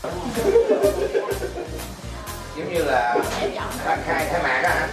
Giống như là bạn khai khai mạc á hả?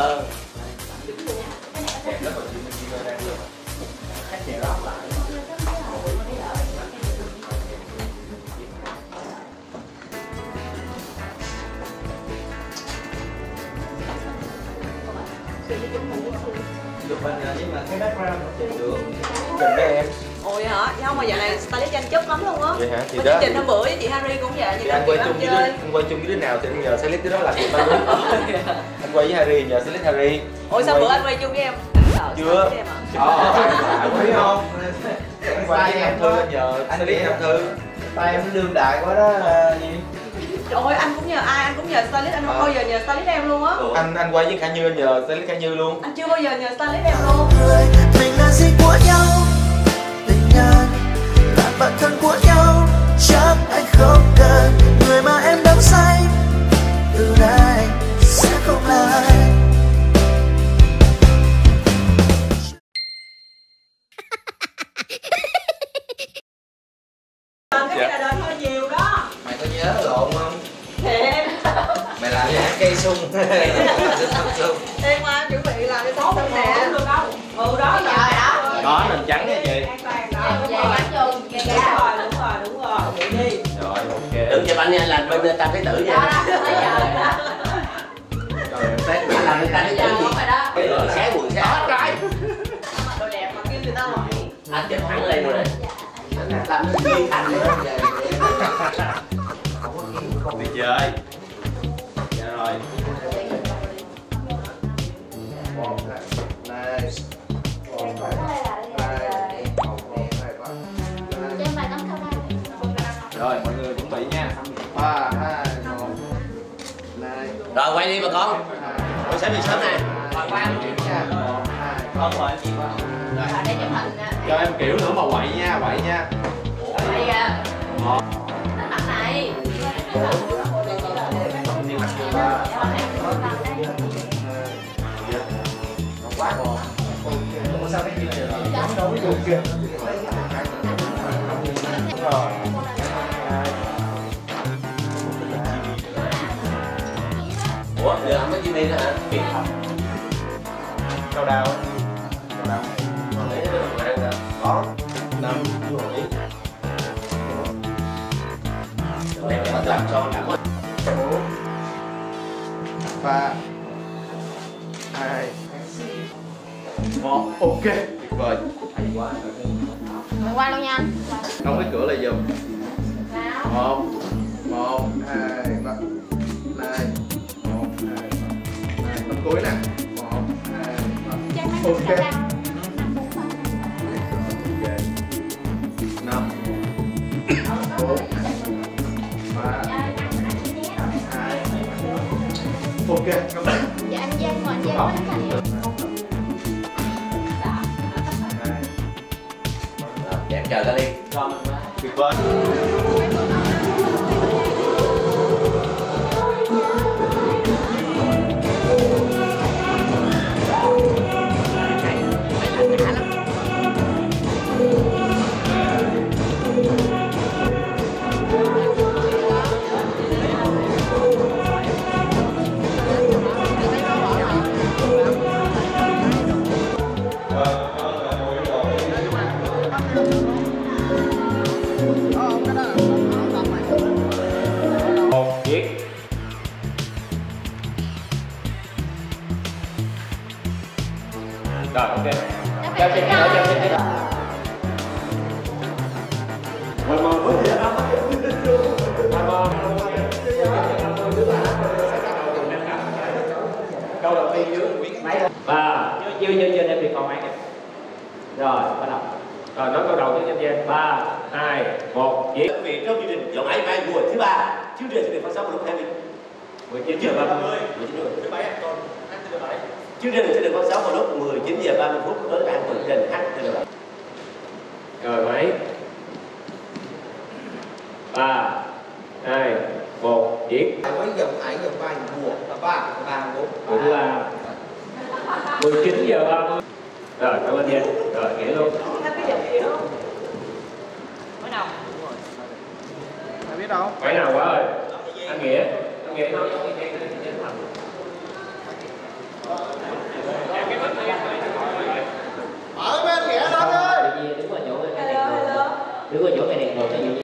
Chụp hình nhưng mà cái background được trình với em. Ôi hả? Không mà giờ này stylist anh chất lắm luôn á. Vậy hả? Thì có đó. chương trình hôm bữa với chị Harry cũng vậy. Thì anh quay chung với đứa nào thì nhờ stylist đứa đó làm việc tao. Anh quay với Harry nhờ stylist Harry. Ủa sao bữa anh quay chung với em? Chưa. Biết không? Anh quay với Nam Thư anh nhờ stylist Nam Thư. Tay em đương đại quá đó gì? Ôi anh cũng nhờ ai, anh cũng nhờ stylist, anh không bao giờ nhờ stylist em luôn á. Anh quay với Khả Như anh nhờ stylist Khả Như luôn. Anh chưa bao giờ nhờ stylist em luôn. Mình là gì của nhau, tình nhân là bạn thân của nhau, chắc anh không cần người mà em đắm say, từ đây sẽ không lại. Cái này là đền hơi nhiều đó. Mày có nhớ lộn không? Thiệt. Mày làm như cây sung. Em qua chuẩn bị làm cho tốt nè. Được đâu? Ừ đó giờ đó. Đó nền trắng nha chị. Về gắn chung. Đúng rồi. Vậy đi. Rồi ok. Đừng cho anh nha, làm bên tam thái tử nha. Rồi em test Anh làm bên tam thái tử gì? Sáng quần sáng. Đồ đẹp mà kêu người ta hỏi. Anh chụp thẳng lên rồi này. Anh làm nó duyên thành nữa. đi chơi. Dạ rồi. Rồi mọi người chuẩn bị nha. 3, 2, 1. Rồi quay đi bà con. Tôi sẽ đi sớm nè. Con mời chị qua. Cho em kiểu nữa mà quậy nha, quậy nha. Đây à. Một. Mặt này. Quá còn. Ủa sao cái kia này đấu luôn kìa. Đúng rồi. Ủa, giờ không có Jimmy nữa hả? Cao đào. Cao đào. Có. 5 rưỡi. Để mình làm cho cảm ơn. 4, 3, 2, 1. Ok. Tuyệt vời. Hay quá. Mày qua luôn nha anh. Đóng cái cửa lại giùm. 1, 1, 2, 3. Này. 1, 2, 3. Này, tấm cuối nè. 1, 2, 3. Ok. 5. 4, 3, 2. Ok, cảm ơn. Dạ anh Giang ngồi anh Giang quá thành. Dạ em chờ ta đi. Tuyệt vời. Rồi ok. Cho chị nữa, cho chị nữa. Câu đầu tiên dưới. Và chưa em thì còn mấy. Rồi, bắt đầu. Rồi nói câu đầu tiên cho em. 3, 2, 1, diễn. Vì trong chương trình giọng ai mai mùa thứ 3, chương trình sẽ được phát sóng vào lúc 20. 19 giờ 30. 19 giờ. Thứ 7 còn HTV7. Chương trình sẽ được phát sóng vào lúc 19 giờ 30 phút tối các bạn trên HTV7. Rồi mấy. 3, 2, 1, diễn. Với dòng ảnh dòng bài mùa 3, 3, 4. Cũng là 19 giờ 30. Rồi, cảm ơn nha. Rồi, nghĩa luôn. Anh cái giọng gì đó. Mới nào? biết đâu. Phải nào quá ơi. Anh Nghĩa nói. Ở bên Nghĩa lên ơi. Đứng qua chỗ này đèn. Đứng qua chỗ này đèn.